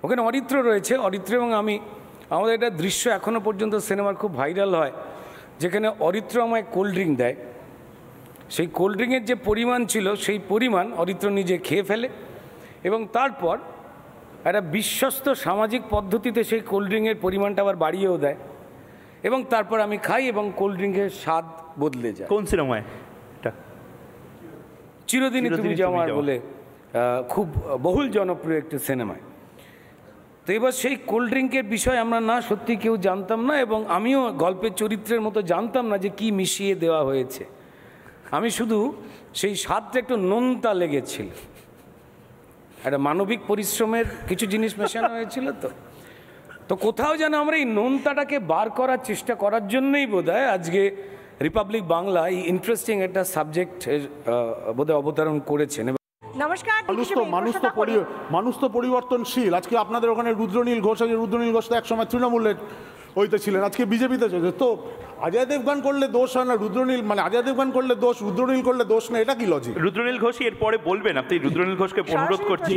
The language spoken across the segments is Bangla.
ওখানে অরিত্র রয়েছে। অরিত্র এবং আমি, আমাদের একটা দৃশ্য এখনও পর্যন্ত সিনেমার খুব ভাইরাল হয়, যেখানে অরিত্র আমায় কোল্ড ড্রিঙ্ক দেয়। সেই কোল্ড ড্রিঙ্কের যে পরিমাণ ছিল সেই পরিমাণ অরিত্র নিজে খেয়ে ফেলে এবং তারপর একটা বিশ্বস্ত সামাজিক পদ্ধতিতে সেই কোল্ড ড্রিঙ্কের পরিমাণটা আবার বাড়িয়েও দেয় এবং তারপর আমি খাই এবং কোল্ড ড্রিঙ্কের স্বাদ বদলে যায়। কোন সিনেমায়? চিরদিনই তুমি যে আমার বলে খুব বহুল জনপ্রিয় একটি সিনেমায়। তো এবার সেই কোল্ড ড্রিঙ্কের বিষয় আমরা না সত্যি কেউ জানতাম না এবং আমিও গল্পের চরিত্রের মতো জানতাম না যে কি মিশিয়ে দেওয়া হয়েছে। আমি শুধু সেই স্বাদটা একটু নোনতা লেগেছিল, একটা মানবিক পরিশ্রমের কিছু জিনিস মেশানো হয়েছিল। তো কোথাও যেন আমরা এই নোনতাটাকে বার করার চেষ্টা করার জন্যই বোধহয় আজকে রিপাবলিক বাংলা এই ইন্টারেস্টিং একটা সাবজেক্ট বোধহয় অবতারণ করেছেন। নমস্কার। মানুষ তো পরিবর্তনশীল। আজকে আপনাদের ওখানে রুদ্রনীল ঘোষ, রুদ্রনীল ঘোষ তো একসময় তৃণমূলের ওইতে ছিলেন, আজকে বিজেপিতে চলছে। তো অজয় দেবগান করলে দোষ হয় না, রুদ্রনীল মানে অজয় দেবগান করলে দোষ, রুদ্রনীল করলে দোষ না, এটা কি লজিক? রুদ্রনীল ঘোষ এরপরে বলবেন, আপনি রুদ্রনীল ঘোষকে অনুরোধ করছি।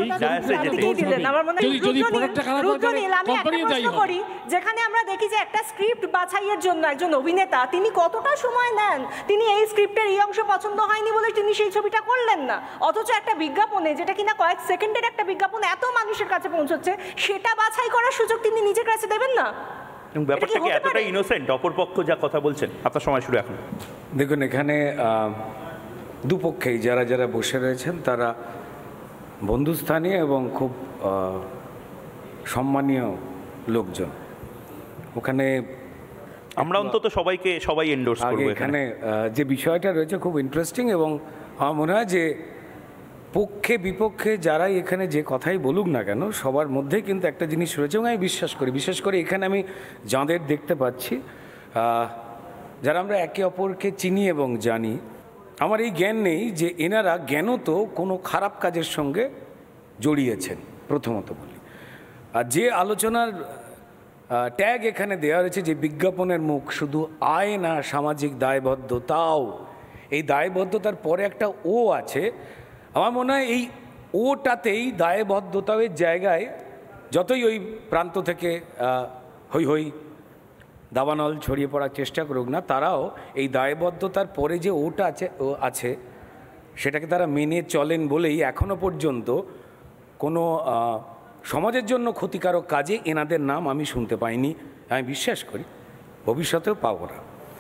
যেখানে আমরা দেখি যে একটা স্ক্রিপ্ট বাছাইয়ের জন্য একজন অভিনেতা তিনি কতটা সময় নেন, তিনি এই স্ক্রিপ্টের এই অংশ পছন্দ হয়নি বলে তিনি সেই ছবিটা করলেন না, অথচ একটা বিজ্ঞাপনে যেটা কিনা কয়েক সেকেন্ডের একটা বিজ্ঞাপন এত মানুষের কাছে পৌঁছচ্ছে সেটা বাছাই করার সুযোগ তিনি নিজের কাছে দেবেন না। ব্যাপারটা কি এতটা ইনোসেন্ট? অপরপক্ষ যা কথা বলছেন, আপনার সময় শুরু এখন। দেখুন, এখানে দুপক্ষেই যারা যারা বসে রয়েছেন তারা বন্ধুস্থানীয় এবং খুব সম্মানীয় লোকজন। ওখানে আমরা অন্তত সবাই এন্ডোর্স করব। এখানে যে বিষয়টা রয়েছে খুব ইন্টারেস্টিং এবং আমার মনে হয় যে পক্ষে বিপক্ষে যারাই এখানে যে কথাই বলুক না কেন সবার মধ্যেই কিন্তু একটা জিনিস রয়েছে এবং আমি বিশেষ করে এখানে আমি যাঁদের দেখতে পাচ্ছি যারা আমরা একে অপরকে চিনি এবং জানি, আমার এই জ্ঞান নেই যে এনারা জ্ঞানত কোনো খারাপ কাজের সঙ্গে জড়িয়েছেন, প্রথমত বলি। আর যে আলোচনার ট্যাগ এখানে দেওয়া রয়েছে যে বিজ্ঞাপনের মুখ শুধু আয় না সামাজিক দায়বদ্ধতাও, এই দায়বদ্ধতার পরে একটা ও আছে। আমার মনে হয় এই ওটাতেই দায়বদ্ধতার জায়গায় যতই ওই প্রান্ত থেকে হই হই দাবানল ছড়িয়ে পড়ার চেষ্টা করুক না, তারাও এই দায়বদ্ধতার পরে যে ওটা আছে সেটাকে তারা মেনে চলেন বলেই এখনও পর্যন্ত কোনো সমাজের জন্য ক্ষতিকারক কাজে এনাদের নাম আমি শুনতে পাইনি। আমি বিশ্বাস করি ভবিষ্যতেও পাবো না।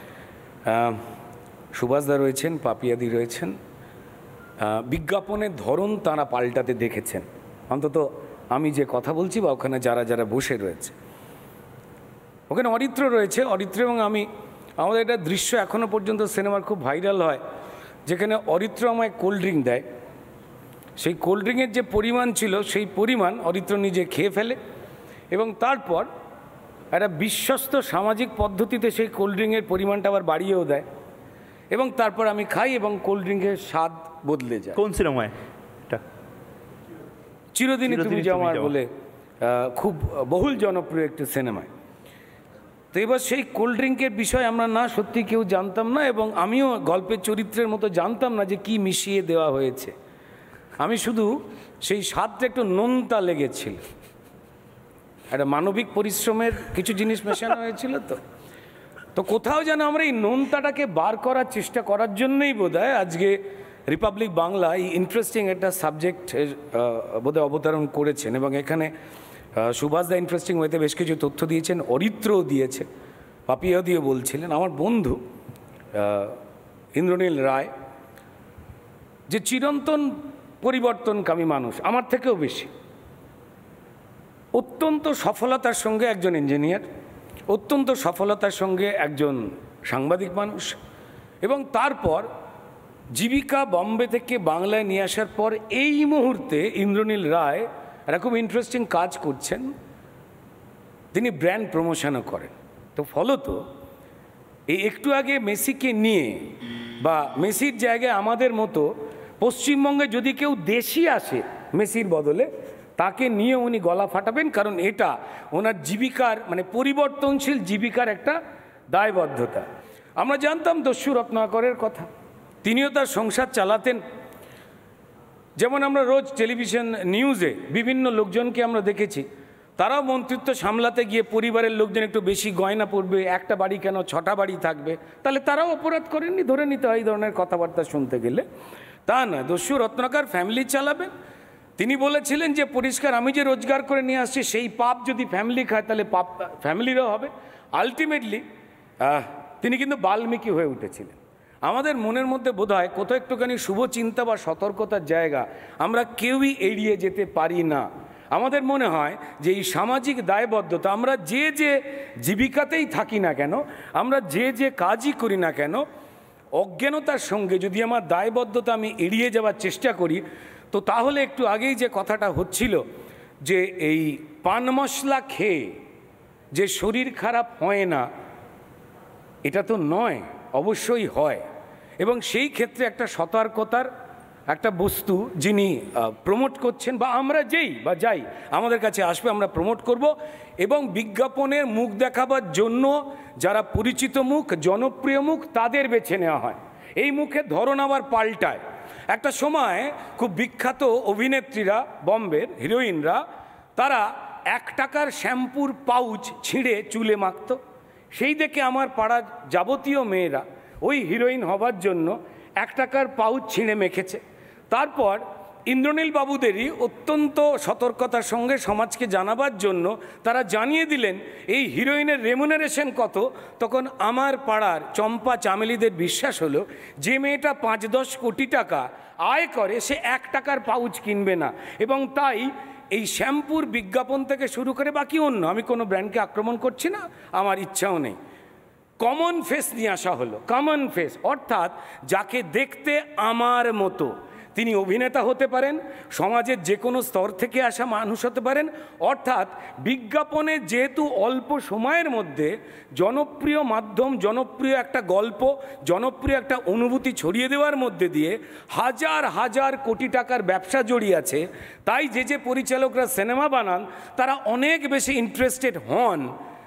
সুভাষদা রয়েছেন, পাপিয়াদি রয়েছেন, বিজ্ঞাপনের ধরন তারা পাল্টাতে দেখেছেন, অন্তত আমি যে কথা বলছি বা ওখানে যারা যারা বসে রয়েছে। ওখানে অরিত্র রয়েছে। অরিত্র এবং আমি, আমাদের একটা দৃশ্য এখনও পর্যন্ত সিনেমার খুব ভাইরাল হয়, যেখানে অরিত্র আমায় কোল্ড ড্রিঙ্ক দেয়। সেই কোল্ড ড্রিঙ্কের যে পরিমাণ ছিল সেই পরিমাণ অরিত্র নিজে খেয়ে ফেলে এবং তারপর একটা বিশ্বস্ত সামাজিক পদ্ধতিতে সেই কোল্ড ড্রিঙ্কের পরিমাণটা আবার বাড়িয়েও দেয় এবং তারপর আমি খাই এবং কোল্ড ড্রিঙ্কের স্বাদ বদলে যায়। কোন সিনেমায়? চিরদিনই তুমি যে আমার বলে খুব বহুল জনপ্রিয় একটি সিনেমায়। তো এবার সেই কোল্ড ড্রিঙ্কের বিষয় আমরা না সত্যি কেউ জানতাম না এবং আমিও গল্পের চরিত্রের মতো জানতাম না যে কি মিশিয়ে দেওয়া হয়েছে। আমি শুধু সেই স্বাদটা একটু নোনতা লেগেছিল, একটা মানবিক পরিশ্রমের কিছু জিনিস মেশানো হয়েছিল। তো কোথাও যেন আমরা এই নোনতাটাকে বার করার চেষ্টা করার জন্যই বোধহয় আজকে রিপাবলিক বাংলা এই ইন্টারেস্টিং একটা সাবজেক্ট বোধহয় অবতারণ করেছেন এবং এখানে সুভাষদা ইন্টারেস্টিং ওয়েতে বেশ কিছু তথ্য দিয়েছেন, অরিত্রও দিয়েছে, পাপিয়াও দিয়ে বলছিলেন। আমার বন্ধু ইন্দ্রনীল রায় যে চিরন্তন পরিবর্তনকামী মানুষ, আমার থেকেও বেশি, অত্যন্ত সফলতার সঙ্গে একজন ইঞ্জিনিয়ার, অত্যন্ত সফলতার সঙ্গে একজন সাংবাদিক মানুষ এবং তারপর জীবিকা বম্বে থেকে বাংলায় নিয়ে আসার পর এই মুহূর্তে ইন্দ্রনীল রায় একটা খুব ইন্টারেস্টিং কাজ করছেন, তিনি ব্র্যান্ড প্রমোশনও করেন। তো ফলত এই একটু আগে মেসিকে নিয়ে বা মেসির জায়গায় আমাদের মতো পশ্চিমবঙ্গে যদি কেউ দেশি আসে মেসির বদলে, তাকে নিয়ে উনি গলা ফাটাবেন, কারণ এটা ওনার জীবিকার মানে পরিবর্তনশীল জীবিকার একটা দায়বদ্ধতা। আমরা জানতাম দস্যু রত্নাকরের কথা, তিনিও তার সংসার চালাতেন। যেমন আমরা রোজ টেলিভিশন নিউজে বিভিন্ন লোকজনকে আমরা দেখেছি তারাও মন্ত্রিত্ব সামলাতে গিয়ে পরিবারের লোকজন একটু বেশি গয়না পড়বে, একটা বাড়ি কেন 6টা বাড়ি থাকবে, তাহলে তারাও অপরাধ করেননি, ধরে নিতে হয় এই ধরনের কথাবার্তা শুনতে গেলে। তা না, দস্যু রত্নাকর ফ্যামিলি চালাবেন। তিনি বলেছিলেন যে পরিষ্কার আমি যে রোজগার করে নিয়ে আসছি সেই পাপ যদি ফ্যামিলি খায় তাহলে পাপ ফ্যামিলিরও হবে। আলটিমেটলি তিনি কিন্তু বাল্মীকি হয়ে উঠেছিলেন। আমাদের মনের মধ্যে বোধহয় কোথাও একটুখানি শুভ চিন্তা বা সতর্কতার জায়গা আমরা কেউই এড়িয়ে যেতে পারি না। আমাদের মনে হয় যে এই সামাজিক দায়বদ্ধতা, আমরা যে যে জীবিকাতেই থাকি না কেন, আমরা যে যে কাজই করি না কেন, অজ্ঞানতার সঙ্গে যদি আমার দায়বদ্ধতা আমি এড়িয়ে যাওয়ার চেষ্টা করি, তো তাহলে একটু আগেই যে কথাটা হচ্ছিল যে এই পান মশলা খেয়ে যে শরীর খারাপ হয় না, এটা তো নয়, অবশ্যই হয়। এবং সেই ক্ষেত্রে একটা সতর্কতার একটা বস্তু যিনি প্রমোট করছেন, বা আমরা যেই বা যাই আমাদের কাছে আসবে আমরা প্রমোট করব। এবং বিজ্ঞাপনের মুখ দেখাবার জন্য যারা পরিচিত মুখ, জনপ্রিয় মুখ, তাদের বেছে নেওয়া হয়। এই মুখের ধরন আবার পাল্টায়। একটা সময় খুব বিখ্যাত অভিনেত্রীরা, বম্বের হিরোইনরা, তারা 1 টাকার শ্যাম্পুর পাউচ ছিঁড়ে চুলে মাখত। সেই দেখে আমার পাড়ার যাবতীয় মেয়েরা ওই হিরোইন হবার জন্য 1 টাকার পাউচ ছিঁড়ে মেখেছে। তারপর ইন্দ্রনীল বাবুদেরই অত্যন্ত সতর্কতার সঙ্গে সমাজকে জানাবার জন্য তারা জানিয়ে দিলেন এই হিরোইনের রেমুনারেশন কত। তখন আমার পাড়ার চম্পা চামেলিদের বিশ্বাস হলো যে মেয়েটা 5-10 কোটি টাকা আয় করে সে 1 টাকার পাউচ কিনবে না। এবং তাই এই শ্যাম্পুর বিজ্ঞাপন থেকে শুরু করে বাকি অন্য, আমি কোনো ব্র্যান্ডকে আক্রমণ করছি না, আমার ইচ্ছাও নেই, কমন ফেস নিয়ে আসা হলো। কমন ফেস অর্থাৎ যাকে দেখতে আমার মতো, তিনি অভিনেতা হতে পারেন, সমাজের যে কোনো স্তর থেকে আসা মানুষ হতে পারেন। অর্থাৎ বিজ্ঞাপনে যেহেতু অল্প সময়ের মধ্যে জনপ্রিয় মাধ্যম, জনপ্রিয় একটা গল্প, জনপ্রিয় একটা অনুভূতি ছড়িয়ে দেওয়ার মধ্যে দিয়ে হাজার হাজার কোটি টাকার ব্যবসা জড়িয়ে আছে, তাই যে যে পরিচালকরা সিনেমা বানান তারা অনেক বেশি ইন্টারেস্টেড হন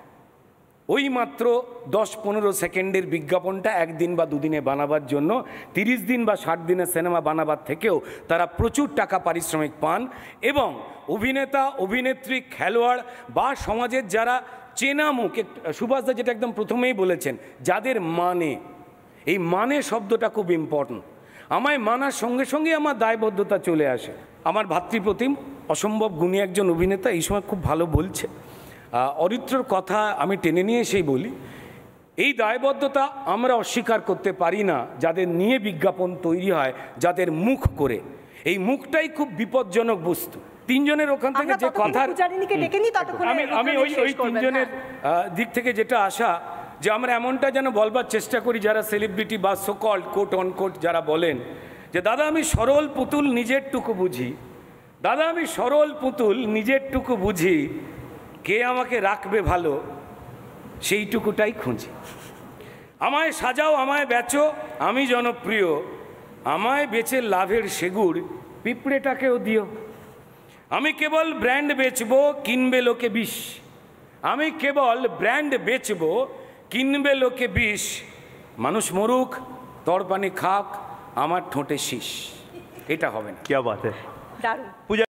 ওই মাত্র 10-15 সেকেন্ডের বিজ্ঞাপনটা 1 দিন বা 2 দিনে বানাবার জন্য। 30 দিন বা 60 দিনের সিনেমা বানাবার থেকেও তারা প্রচুর টাকা পারিশ্রমিক পান। এবং অভিনেতা, অভিনেত্রী, খেলোয়াড় বা সমাজের যারা চেনা মুখ, সুভাষদা যেটা একদম প্রথমেই বলেছেন, যাদের মানে, এই মানে শব্দটা খুব ইম্পর্ট্যান্ট। আমায় মানার সঙ্গে সঙ্গে আমার দায়বদ্ধতা চলে আসে। আমার ভাতৃপ্রতিম অসম্ভব গুণী একজন অভিনেতা এই সময় খুব ভালো বলছে, অরিত্রর কথা আমি টেনে নিয়ে এসেই বলি, এই দায়বদ্ধতা আমরা অস্বীকার করতে পারি না যাদের নিয়ে বিজ্ঞাপন তৈরি হয়, যাদের মুখ করে। এই মুখটাই খুব বিপজ্জনক বস্তু। 3 জনের ওখান থেকে যে কথার, আমি ওই 3 জনের দিক থেকে যেটা আসা, যে আমরা এমনটা যেন বলবার চেষ্টা করি যারা সেলিব্রিটি বা সোকল্ড কোট অন কোট যারা বলেন যে দাদা আমি সরল পুতুল নিজেরটুকু বুঝি, দাদা আমি সরল পুতুল নিজেরটুকু বুঝি, কে আমাকে রাখবে ভালো সেইটুকুটাই খুঁজি। আমায় সাজাও, আমায় বেচো, আমি জনপ্রিয়, আমায় বেচে লাভের সেগুড় পিঁপড়েটাকেও দিও। আমি কেবল ব্র্যান্ড বেচবো, কিনবে লোকে বিষ। আমি কেবল ব্র্যান্ড বেচবো, কিনবে লোকে বিষ। মানুষ মরুক, তরপানি খাক, আমার ঠোঁটে শীষ। এটা হবে না। কি বাত হ্যায়। দারুণ।